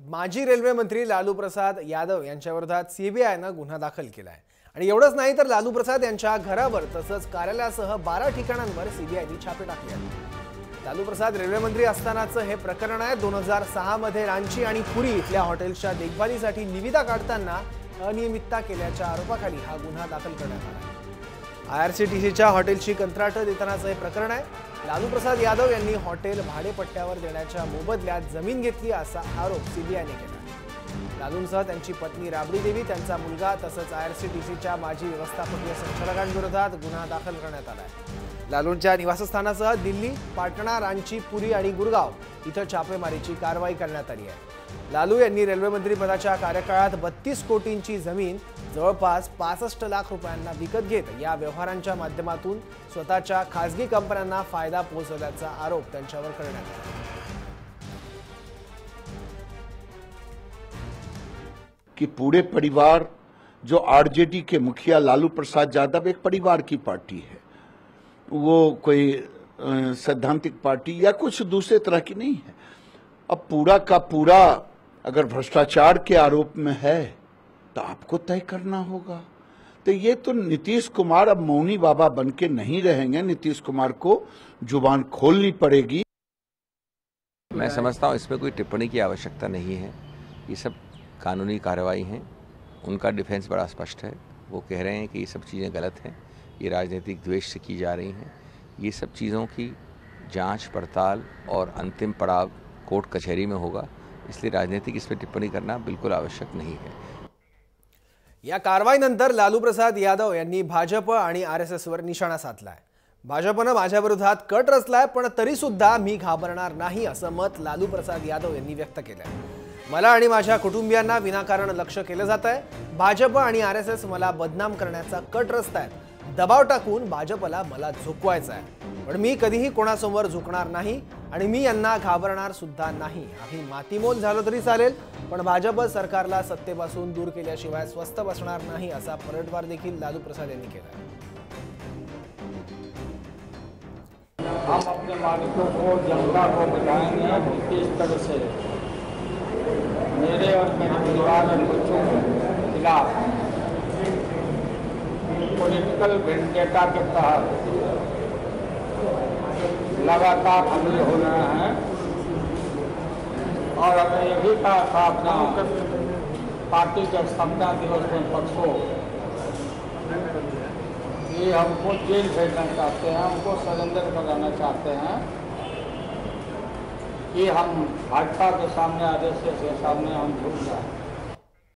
माजी रेल्वे मंत्री लालू प्रसाद यादव यांच्या विरोधात सीबीआयनं गुन्हा दाखल केला आहे आणि एवढंच नाही तर लालू प्रसाद यांच्या घरावर तसंच कार्यालयासह 12 ठिकाणांवर सीबीआयने छापे टाकले आहेत। लालू प्रसाद रेल्वे मंत्री असतानाचं हे प्रकरण आहे। 2006 मध्ये रांची आणि पुरी इथल्या हॉटेल्सच्या देखभालीसाठी निविदा काढताना अनियमितता केल्याच्या आरोपाखाली हा गुन्हा दाखल करण्यात आला आहे। आयआरसीटीसीच्या हॉटेलची कंत्राटं देतानाचं हे प्रकरण आहे। लालू प्रसाद यादव यांनी हॉटेल भाडेपट्ट्यावर देण्याच्या मोबदल्यात जमीन घेतली असा आरोप सीबीआयने केला। लालूंसह त्यांची पत्नी राबडी देवी, त्यांचा मुलगा तसंच आयआरसीटीसीच्या माजी व्यवस्थापकीय संचालकांविरोधात गुन्हा दाखल करण्यात आला आहे। लालूंच्या निवासस्थानासह दिल्ली, पाटणा, रांची, पुरी आणि गुरगाव इथं छापेमारीची कारवाई करण्यात आली आहे। लालू यांनी रेल्वे मंत्री पदाच्या कार्यकाळात 32 कोटींची जमीन जवळपास 65 लाख रुपयांना विकत घेत या व्यवहारांच्या माध्यमातून स्वतःच्या खासगी कंपन्यांना फायदा पोहोचवल्याचा आरोप त्यांच्यावर करण्यात आला। कि पूरे परिवार जो आरजेडी के मुखिया लालू प्रसाद यादव एक परिवार की पार्टी है, वो कोई सैद्धांतिक पार्टी या कुछ दूसरे तरह की नहीं है। अब पूरा का पूरा अगर भ्रष्टाचार के आरोप में है तो आपको तय करना होगा। तो ये तो नीतीश कुमार अब मौनी बाबा बनके नहीं रहेंगे, नीतीश कुमार को जुबान खोलनी पड़ेगी। मैं समझता हूँ इसमें कोई टिप्पणी की आवश्यकता नहीं है। ये सब कानूनी कार्रवाई हैं। उनका डिफेंस बड़ा स्पष्ट है। वो कह रहे हैं कि ये सब चीज़ें गलत हैं, ये राजनीतिक द्वेष से की जा रही हैं। ये सब चीज़ों की जांच पड़ताल और अंतिम पड़ाव कोर्ट कचहरी में होगा, इसलिए राजनीतिक इस पर टिप्पणी करना बिल्कुल आवश्यक नहीं है। या कारवाईनंतर लालू प्रसाद यादव यांनी भाजप आणि आरएसएसवर निशाणा साधलाय। भाजपनं माझ्या विरोधात कट रचलाय, पण तरी सुद्धा मी घाबरणार नाही असं मत लालू प्रसाद यादव यांनी व्यक्त केलंय। मला आणि माझ्या कुटुंबियांना विनाकारण लक्ष केलं जातंय। भाजप आणि आरएसएस मला बदनाम करण्याचा कट रचतायत। दबाव टाकून भाजपला मला झुकवायचं आहे, पण मी कधीही कोणासमोर झुकणार नाही आणि मी यांना घाबरणार सुद्धा नाही। आम्ही मातीमोल झालो तरी चालेल, पण भाजप सरकारला सत्तेपासून दूर केल्याशिवाय स्वस्थ बसणार नाही असा पलटवार देखील लालू प्रसाद यांनी केला। हम अपने मालिकों को, जनता को बताएंगे कि किस तरह से मेरे और मेरे परिवार और बच्चों के खिलाफ पॉलिटिकल वेंडेटा के तहत लगातार हमले हो रहे हैं। और हमें ये भी कहा था अपना पार्टी के स्थापना दिवस में परसों कि हमको जेल भेजना चाहते हैं, हमको सरेंडर कराना चाहते हैं कि हम भाजपा के सामने, आरएसएस के सामने हम झुक जाए।